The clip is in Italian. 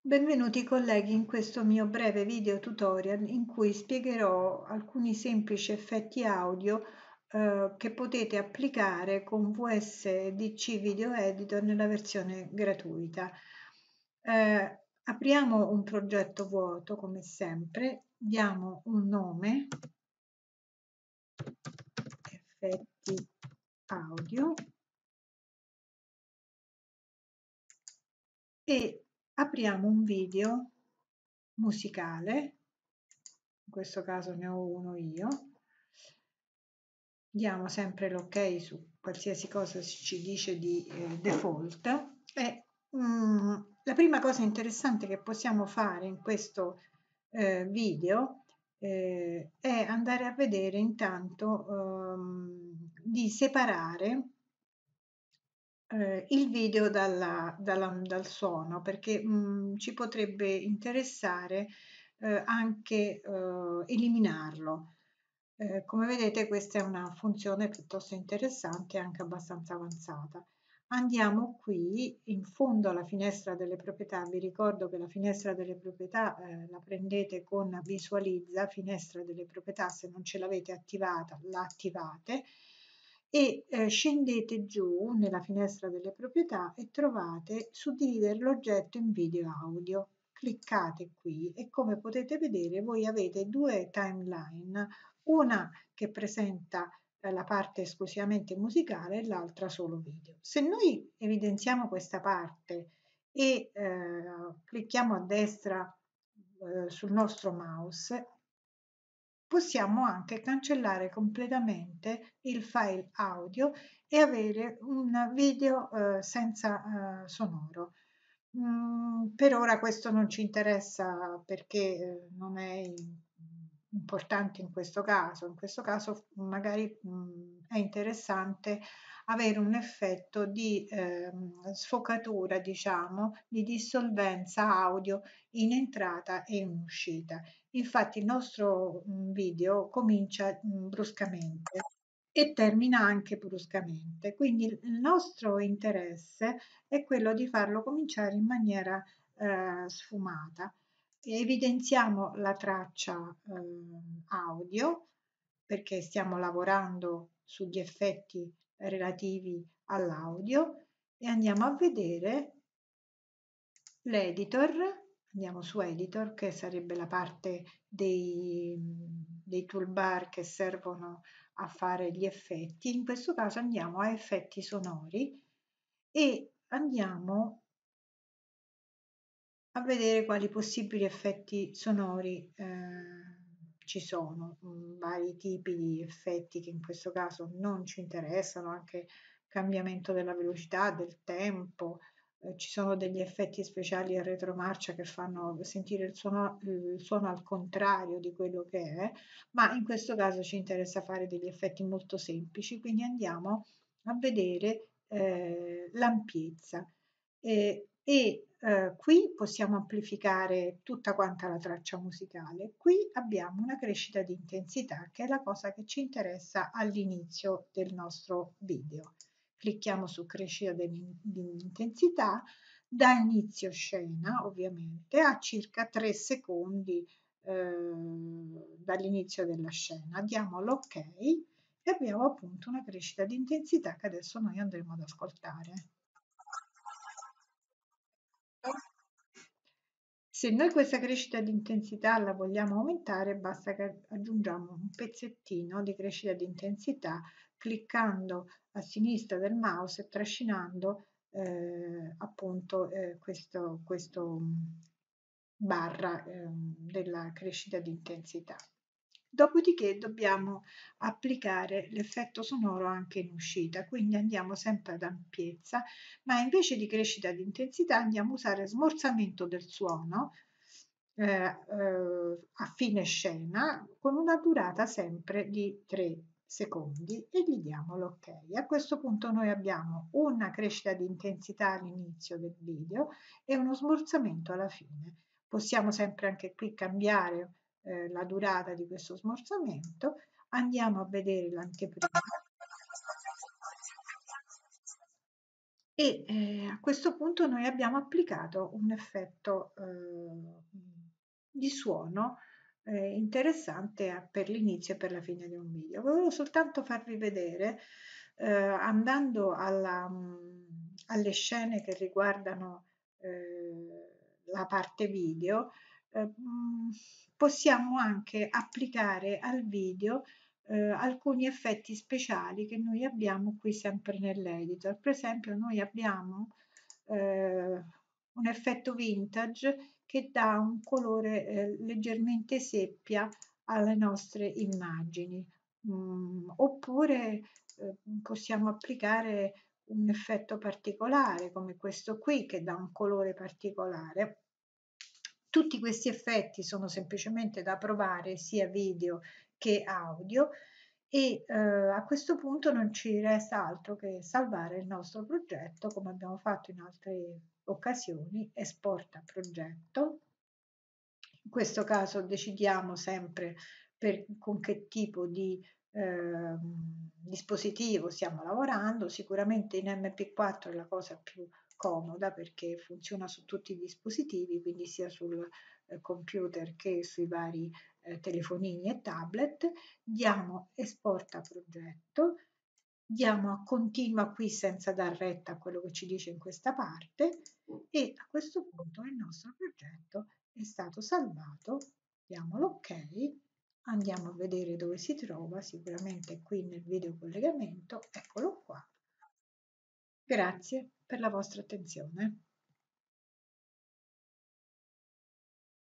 Benvenuti colleghi in questo mio breve video tutorial in cui spiegherò alcuni semplici effetti audio che potete applicare con VSDC Video Editor nella versione gratuita. Apriamo un progetto vuoto come sempre, diamo un nome, effetti audio, e apriamo un video musicale, in questo caso ne ho uno io. Diamo sempre l'ok su qualsiasi cosa ci dice di default e la prima cosa interessante che possiamo fare in questo video è andare a vedere intanto di separare il video dal suono, perché ci potrebbe interessare anche eliminarlo. Come vedete questa è una funzione piuttosto interessante e anche abbastanza avanzata. Andiamo qui in fondo alla finestra delle proprietà, vi ricordo che la finestra delle proprietà la prendete con visualizza, finestra delle proprietà, se non ce l'avete attivata la attivate e scendete giù nella finestra delle proprietà e trovate suddividere l'oggetto in video e audio. Cliccate qui e come potete vedere voi avete due timeline, una che presenta la parte esclusivamente musicale e l'altra solo video. Se noi evidenziamo questa parte e clicchiamo a destra sul nostro mouse, possiamo anche cancellare completamente il file audio e avere un video senza sonoro. Per ora questo non ci interessa perché non è importante in questo caso. In questo caso magari è interessante avere un effetto di sfocatura, diciamo, di dissolvenza audio in entrata e in uscita. Infatti il nostro video comincia bruscamente e termina anche bruscamente, quindi il nostro interesse è quello di farlo cominciare in maniera sfumata. Evidenziamo la traccia audio perché stiamo lavorando sugli effetti relativi all'audio e andiamo a vedere l'editor. Andiamo su editor, che sarebbe la parte dei toolbar che servono a fare gli effetti. In questo caso andiamo a effetti sonori e andiamo a vedere quali possibili effetti sonori ci sono, vari tipi di effetti che in questo caso non ci interessano, anche cambiamento della velocità, del tempo, ci sono degli effetti speciali a retromarcia che fanno sentire il suono al contrario di quello che è, ma in questo caso ci interessa fare degli effetti molto semplici, quindi andiamo a vedere l'ampiezza qui possiamo amplificare tutta quanta la traccia musicale. Qui abbiamo una crescita di intensità che è la cosa che ci interessa all'inizio del nostro video. Clicchiamo su crescita di intensità, da inizio scena ovviamente a circa 3 secondi dall'inizio della scena. Diamo l'ok e abbiamo appunto una crescita di intensità che adesso noi andremo ad ascoltare. Se noi questa crescita di intensità la vogliamo aumentare, basta che aggiungiamo un pezzettino di crescita di intensità cliccando a sinistra del mouse e trascinando appunto questo barra della crescita di intensità. Dopodiché dobbiamo applicare l'effetto sonoro anche in uscita, quindi andiamo sempre ad ampiezza, ma invece di crescita di intensità andiamo a usare smorzamento del suono a fine scena con una durata sempre di 3 secondi e gli diamo l'ok. A questo punto noi abbiamo una crescita di intensità all'inizio del video e uno smorzamento alla fine. Possiamo sempre anche qui cambiare la durata di questo smorzamento, andiamo a vedere l'anteprima. e a questo punto noi abbiamo applicato un effetto di suono interessante per l'inizio e per la fine di un video. Volevo soltanto farvi vedere, andando alle scene che riguardano la parte video, possiamo anche applicare al video alcuni effetti speciali che noi abbiamo qui sempre nell'editor. Per esempio noi abbiamo un effetto vintage che dà un colore leggermente seppia alle nostre immagini. Oppure possiamo applicare un effetto particolare come questo qui che dà un colore particolare. Tutti questi effetti sono semplicemente da provare sia video che audio e a questo punto non ci resta altro che salvare il nostro progetto come abbiamo fatto in altre occasioni, esporta progetto. In questo caso decidiamo sempre con che tipo di dispositivo stiamo lavorando, sicuramente in MP4 è la cosa più comoda perché funziona su tutti i dispositivi, quindi sia sul computer che sui vari telefonini e tablet. Diamo esporta progetto, diamo a continua qui senza dar retta a quello che ci dice in questa parte e a questo punto il nostro progetto è stato salvato, diamo l'ok, andiamo a vedere dove si trova, sicuramente qui nel video collegamento, eccolo qua. Grazie per la vostra attenzione.